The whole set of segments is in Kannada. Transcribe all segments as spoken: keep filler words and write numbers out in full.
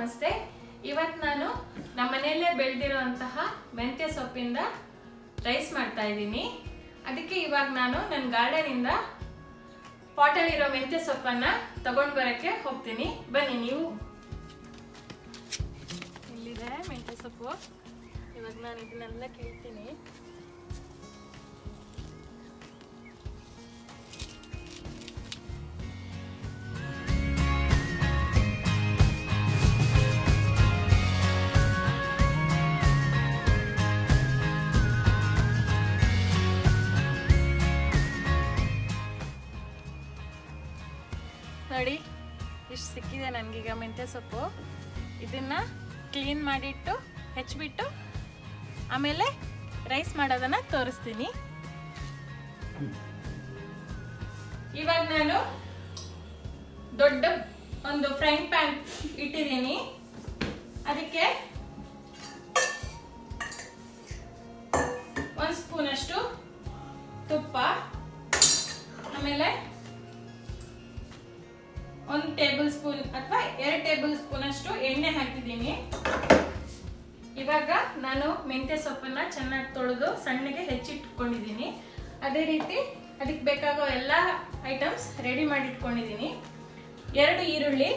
ನಮಸ್ತೆ. ಇವತ್ತು ನಾನು ನಮ್ಮ ಮನೆಯಲ್ಲೇ ಬೆಳೆದಿರುವಂತಹ ಮೆಂತ್ಯ ಸೊಪ್ಪಿಂದ ರೈಸ್ ಮಾಡ್ತಾ ಇದ್ದೀನಿ. ಅದಕ್ಕೆ ಇವಾಗ ನಾನು ನನ್ನ ಗಾರ್ಡನ್ ಇಂದ ಪಾಟಲ್ಲಿ ಇರೋ ಮೆಂತ್ಯ ಸೊಪ್ಪನ್ನ ತಗೊಂಡು ಬರಕ್ಕೆ ಹೋಗ್ತೀನಿ. ಬನ್ನಿ ನೀವು. ಇಲ್ಲಿದೆ ಮೆಂತ್ಯ ಸೊಪ್ಪು. ಇವಾಗ ನಾನು ಇದನ್ನೆಲ್ಲ ಕೀಳ್ತೀನಿ. ನೋಡಿ, ಇಷ್ಟು ಸಿಕ್ಕಿದೆ ನನಗೀಗ ಮೆಂತ್ಯ ಸೊಪ್ಪು. ಇದನ್ನ ಕ್ಲೀನ್ ಮಾಡಿಟ್ಟು ಹೆಚ್ಚಿಬಿಟ್ಟು ಆಮೇಲೆ ರೈಸ್ ಮಾಡೋದನ್ನ ತೋರಿಸ್ತೀನಿ. ಇವಾಗ ನಾನು ದೊಡ್ಡ ಒಂದು ಫ್ರೈಂಗ್ ಪ್ಯಾನ್ ಇಟ್ಟಿದ್ದೀನಿ. ಅದಕ್ಕೆ ಒಂದು ಸ್ಪೂನ್ ಅಷ್ಟು ತುಪ್ಪ, ಆಮೇಲೆ ಒಂದು ಟೇಬಲ್ ಸ್ಪೂನ್ ಅಥವಾ ಎರಡು ಟೇಬಲ್ ಸ್ಪೂನ್ ಅಷ್ಟು ಎಣ್ಣೆ ಹಾಕಿದ್ದೀನಿ. ಇವಾಗ ನಾನು ಮೆಂತ್ಯ ಸೊಪ್ಪನ್ನ ಚೆನ್ನಾಗಿ ತೊಳೆದು ಸಣ್ಣಗೆ ಹೆಚ್ಚಿಟ್ಕೊಂಡಿದ್ದೀನಿ. ಅದೇ ರೀತಿ ಅದಕ್ಕೆ ಬೇಕಾಗೋ ಎಲ್ಲ ಐಟಮ್ಸ್ ರೆಡಿ ಮಾಡಿ ಇಟ್ಕೊಂಡಿದ್ದೀನಿ. ಎರಡು ಈರುಳ್ಳಿ,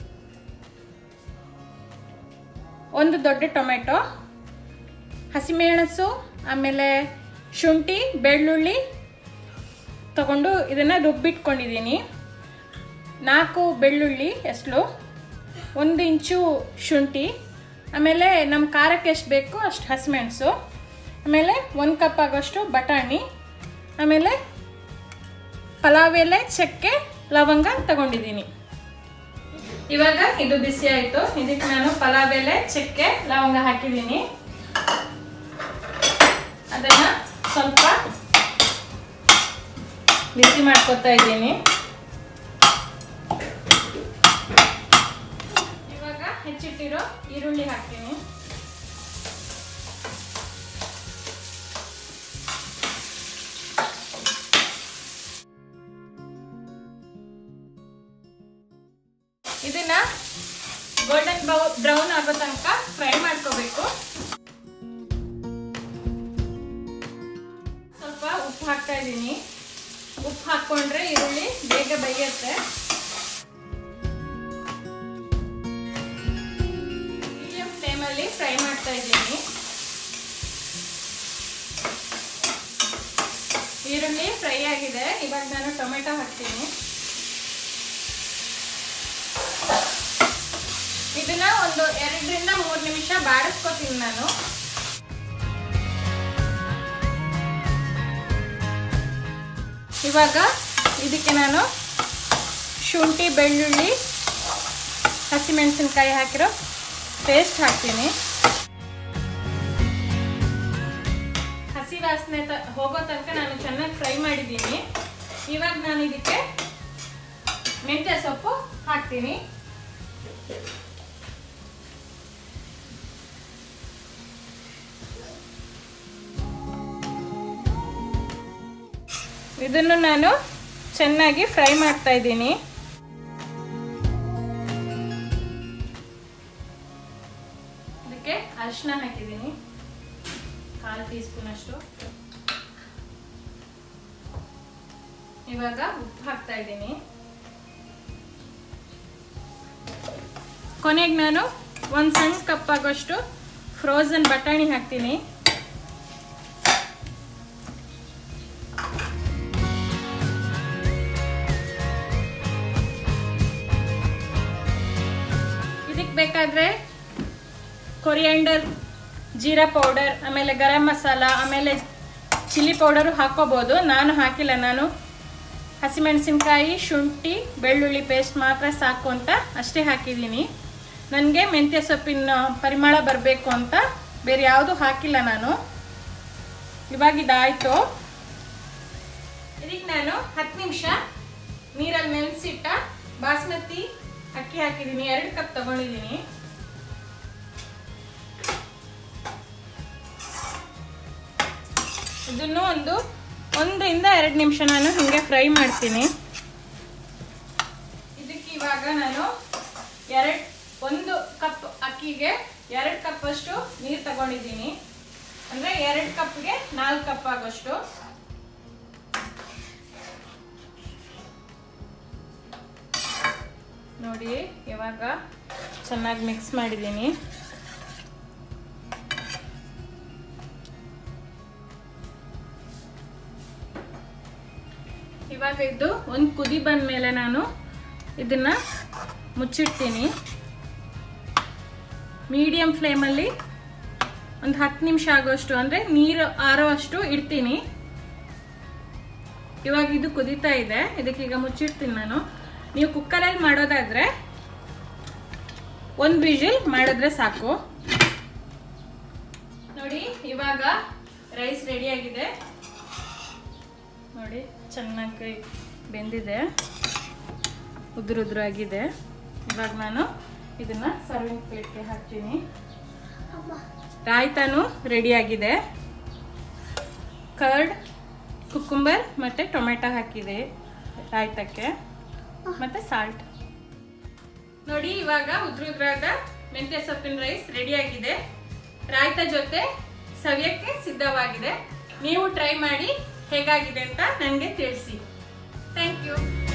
ಒಂದು ದೊಡ್ಡ ಟೊಮೆಟೊ, ಹಸಿಮೆಣಸು, ಆಮೇಲೆ ಶುಂಠಿ ಬೆಳ್ಳುಳ್ಳಿ ತಗೊಂಡು ಇದನ್ನ ರುಬ್ಬಿಟ್ಕೊಂಡಿದ್ದೀನಿ. ನಾಲ್ಕು ಬೆಳ್ಳುಳ್ಳಿ ಎಸ್ಲು, ಒಂದು ಇಂಚು ಶುಂಠಿ, ಆಮೇಲೆ ನಮ್ಮ ಖಾರಕ್ಕೆ ಎಷ್ಟು ಬೇಕು ಅಷ್ಟು ಹಸಿಮೆಣಸು, ಆಮೇಲೆ ಒಂದು ಕಪ್ ಆಗೋಷ್ಟು ಬಟಾಣಿ, ಆಮೇಲೆ ಪಲಾವ್ ಎಲೆ, ಚಕ್ಕೆ, ಲವಂಗ ತಗೊಂಡಿದ್ದೀನಿ. ಇವಾಗ ಇದು ಬಿಸಿ ಆಯಿತು. ಇದಕ್ಕೆ ನಾನು ಪಲಾವ್ ಎಲೆ, ಚಕ್ಕೆ, ಲವಂಗ ಹಾಕಿದ್ದೀನಿ. ಅದನ್ನು ಸ್ವಲ್ಪ ಬಿಸಿ ಮಾಡ್ಕೊತಾ ಇದ್ದೀನಿ. ಹೆಚ್ಚಿಟ್ಟಿರೋ ಈರುಳ್ಳಿ ಹಾಕ್ತೀನಿ. ಇದನ್ನ ಗೋಲ್ಡನ್ ಬ್ರೌನ್ ಆಗೋ ತನಕ ಫ್ರೈ ಮಾಡ್ಕೋಬೇಕು. ಸ್ವಲ್ಪ ಉಪ್ಪು ಹಾಕ್ತಾ ಇದ್ದೀನಿ. ಉಪ್ಪು ಹಾಕೊಂಡ್ರೆ ಈರುಳ್ಳಿ ಬೇಗ ಬೇಯುತ್ತೆ. ಫ್ರೈ ಮಾಡ್ತಾ ಇದ್ದೀನಿ. ಈರುಳ್ಳಿ ಫ್ರೈ ಆಗಿದೆ. ಇವಾಗ ನಾನು ಟೊಮೆಟೊ ಹಾಕ್ತೀನಿ. ಇದನ್ನ ಒಂದು ಎರಡರಿಂದ ಮೂರು ನಿಮಿಷ ಬಾಡಿಸ್ಕೊತೀನಿ ನಾನು. ಇವಾಗ ಇದಕ್ಕೆ ನಾನು ಶುಂಠಿ ಬೆಳ್ಳುಳ್ಳಿ ಹಸಿಮೆಣಸಿನಕಾಯಿ ಹಾಕಿರೋ ಪೇಸ್ಟ್ ಹಾಕ್ತೀನಿ. ಹಸಿ ವಾಸನೆ ಹೋಗೋ ತನಕ ನಾನು ಚೆನ್ನಾಗಿ ಫ್ರೈ ಮಾಡಿದ್ದೀನಿ. ಇವಾಗ ನಾನು ಇದಕ್ಕೆ ಮೆಂತ್ಯ ಸೊಪ್ಪು ಹಾಕ್ತೀನಿ. ಇದನ್ನು ನಾನು ಚೆನ್ನಾಗಿ ಫ್ರೈ ಮಾಡ್ತಾ ಇದ್ದೀನಿ. ಅರಿಶಿನ ಹಾಕಿದ್ದೀನಿ, ಕಾಲು ಟೀ ಸ್ಪೂನ್ ಅಷ್ಟು. ಇವಾಗ ಉಪ್ಪು ಹಾಕ್ತಾ ಇದ್ದೀನಿ. ಕೊನೆಗೆ ನಾನು ಒಂದು ಸಣ್ಣ ಕಪ್ ಆಗೋಷ್ಟು ಫ್ರೋಝನ್ ಬಟಾಣಿ ಹಾಕ್ತೀನಿ. ಇದಕ್ಕೆ ಬೇಕಾದ್ರೆ ಕೊರಿಯಾಂಡರ್, ಜೀರಾ ಪೌಡರ್, ಆಮೇಲೆ ಗರಂ ಮಸಾಲ, ಆಮೇಲೆ ಚಿಲ್ಲಿ ಪೌಡರು ಹಾಕೋಬೋದು. ನಾನು ಹಾಕಿಲ್ಲ. ನಾನು ಹಸಿಮೆಣಸಿನ್ಕಾಯಿ, ಶುಂಠಿ, ಬೆಳ್ಳುಳ್ಳಿ ಪೇಸ್ಟ್ ಮಾತ್ರ ಸಾಕು ಅಂತ ಅಷ್ಟೇ ಹಾಕಿದ್ದೀನಿ. ನನಗೆ ಮೆಂತ್ಯ ಸೊಪ್ಪಿನ ಪರಿಮಳ ಬರಬೇಕು ಅಂತ ಬೇರೆ ಯಾವುದು ಹಾಕಿಲ್ಲ ನಾನು. ಇವಾಗ ಇದಾಯಿತು. ಇದಕ್ಕೆ ನಾನು ಹತ್ತು ನಿಮಿಷ ನೀರಲ್ಲಿ ನೆನೆಸಿಟ್ಟ ಬಾಸ್ಮತಿ ಅಕ್ಕಿ ಹಾಕಿದ್ದೀನಿ. ಎರಡು ಕಪ್ ತಗೊಂಡಿದ್ದೀನಿ. ಇದನ್ನು ಒಂದು ಒಂದರಿಂದ ಎರಡು ನಿಮಿಷ ನಾನು ಹಿಂಗೆ ಫ್ರೈ ಮಾಡ್ತೀನಿ. ಇದಕ್ಕೆ ಇವಾಗ ನಾನು ಎರಡು ಒಂದು ಕಪ್ ಅಕ್ಕಿಗೆ ಎರಡು ಕಪ್ ಅಷ್ಟು ನೀರು ತಗೊಂಡಿದ್ದೀನಿ. ಅಂದ್ರೆ ಎರಡು ಕಪ್ಗೆ ನಾಲ್ಕು ಕಪ್ ಆಗೋಷ್ಟು. ನೋಡಿ ಇವಾಗ ಚೆನ್ನಾಗಿ ಮಿಕ್ಸ್ ಮಾಡಿದ್ದೀನಿ. ಇವಾಗ ಇದು ಒಂದು ಕುದಿ ಬಂದ ಮೇಲೆ ನಾನು ಇದನ್ನ ಮುಚ್ಚಿಡ್ತೀನಿ. ಮೀಡಿಯಂ ಫ್ಲೇಮಲ್ಲಿ ಒಂದು ಹತ್ತು ನಿಮಿಷ ಆಗೋಷ್ಟು, ಅಂದರೆ ನೀರು ಆರೋ ಅಷ್ಟು ಇಡ್ತೀನಿ. ಇವಾಗ ಇದು ಕುದೀತಾ ಇದೆ, ಇದಕ್ಕೀಗ ಮುಚ್ಚಿಡ್ತೀನಿ ನಾನು. ನೀವು ಕುಕ್ಕರಲ್ಲಿ ಮಾಡೋದಾದ್ರೆ ಒಂದು ವಿಜಿಲ್ ಮಾಡಿದ್ರೆ ಸಾಕು. ನೋಡಿ ಇವಾಗ ರೈಸ್ ರೆಡಿ ಆಗಿದೆ. ನೋಡಿ ಚೆನ್ನಾಗಿ ಬೆಂದಿದೆ, ಉದುರು ಉದುರಾಗಿದೆ. ಇವಾಗ ನಾನು ಇದನ್ನ ಸರ್ವಿಂಗ್ ಪ್ಲೇಟ್ಗೆ ಹಾಕ್ತೀನಿ. ರಾಯ್ತಾನು ರೆಡಿ ಆಗಿದೆ. ಕರ್ಡ್, ಕುಕ್ಕುಂಬರ್ ಮತ್ತು ಟೊಮೆಟೊ ಹಾಕಿದೆ ರಾಯ್ತಕ್ಕೆ, ಮತ್ತು ಸಾಲ್ಟ್. ನೋಡಿ ಇವಾಗ ಉದ್ರ ಉದ್ರಾದ ಮೆಂತ್ಯ ಸೊಪ್ಪಿನ ರೈಸ್ ರೆಡಿ ಆಗಿದೆ. ರಾಯ್ತ ಜೊತೆ ಸವಿಯಕ್ಕೆ ಸಿದ್ಧವಾಗಿದೆ. ನೀವು ಟ್ರೈ ಮಾಡಿ ಹೇಗಾಗಿದೆ ಅಂತ ನನಗೆ ತಿಳಿಸಿ. Thank you.